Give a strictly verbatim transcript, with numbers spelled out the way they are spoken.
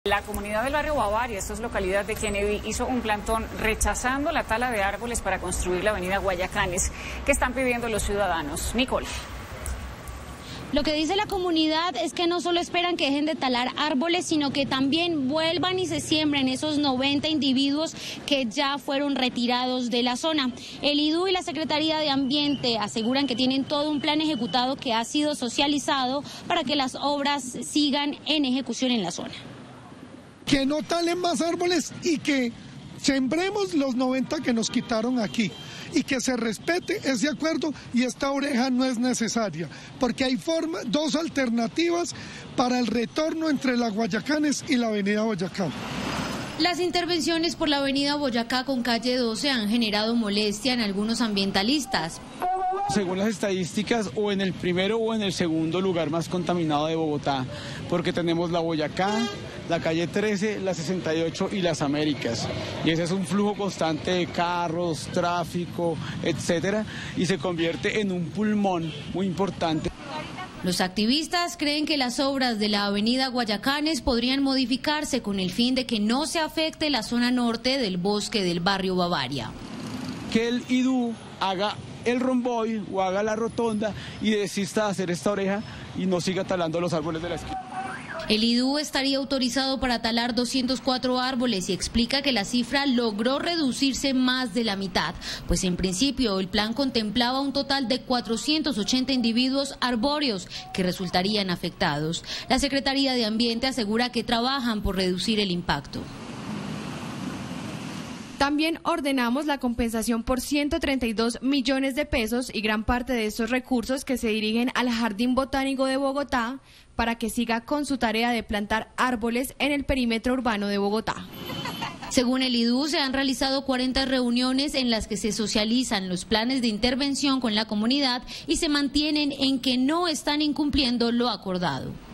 La comunidad del barrio Bavaria, esto es localidad de Kennedy, hizo un plantón rechazando la tala de árboles para construir la avenida Guayacanes. ¿Qué están pidiendo los ciudadanos? Nicole. Lo que dice la comunidad es que no solo esperan que dejen de talar árboles, sino que también vuelvan y se siembren esos noventa individuos que ya fueron retirados de la zona. El I D U y la Secretaría de Ambiente aseguran que tienen todo un plan ejecutado que ha sido socializado para que las obras sigan en ejecución en la zona. Que no talen más árboles y que sembremos los noventa que nos quitaron aquí y que se respete ese acuerdo, y esta oreja no es necesaria porque hay forma, dos alternativas para el retorno entre la Guayacanes y la avenida Boyacá. Las intervenciones por la avenida Boyacá con calle doce han generado molestia en algunos ambientalistas. Según las estadísticas, o en el primero o en el segundo lugar más contaminado de Bogotá, porque tenemos la Boyacá, la calle trece, la sesenta y ocho y las Américas. Y ese es un flujo constante de carros, tráfico, etcétera, y se convierte en un pulmón muy importante. Los activistas creen que las obras de la avenida Guayacanes podrían modificarse con el fin de que no se afecte la zona norte del bosque del barrio Bavaria. Que el I D U haga el romboy o haga la rotonda y desista de hacer esta oreja y no siga talando los árboles de la esquina. El I D U estaría autorizado para talar doscientos cuatro árboles y explica que la cifra logró reducirse más de la mitad, pues en principio el plan contemplaba un total de cuatrocientos ochenta individuos arbóreos que resultarían afectados. La Secretaría de Ambiente asegura que trabajan por reducir el impacto. También ordenamos la compensación por ciento treinta y dos millones de pesos y gran parte de estos recursos que se dirigen al Jardín Botánico de Bogotá para que siga con su tarea de plantar árboles en el perímetro urbano de Bogotá. Según el I D U, se han realizado cuarenta reuniones en las que se socializan los planes de intervención con la comunidad y se mantienen en que no están incumpliendo lo acordado.